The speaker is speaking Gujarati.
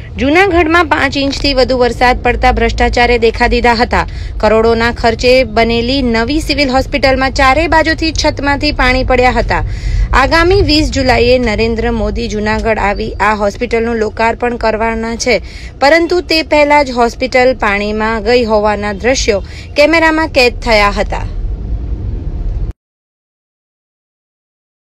જૂનાગઢમાં 5 ઇંચથી વધુ વરસાદ પડતા ભ્રષ્ટાચારે દેખા દીધા હતા। કરોડોના ખર્ચે બનેલી નવી સિવિલ હોસ્પિટલમાં ચારે બાજુથી છતમાંથી પાણી પડ્યા હતા। આગામી 20 જુલાઈએ નરેન્દ્ર મોદી જૂનાગઢ આવી આ હોસ્પિટલનું લોકાર્પણ કરવાના છે, પરંતુ તે પહેલા જ હોસ્પિટલ પાણીમાં ગઈ હોવાના દ્રશ્યો કેમેરામાં કેદ થયા હતા।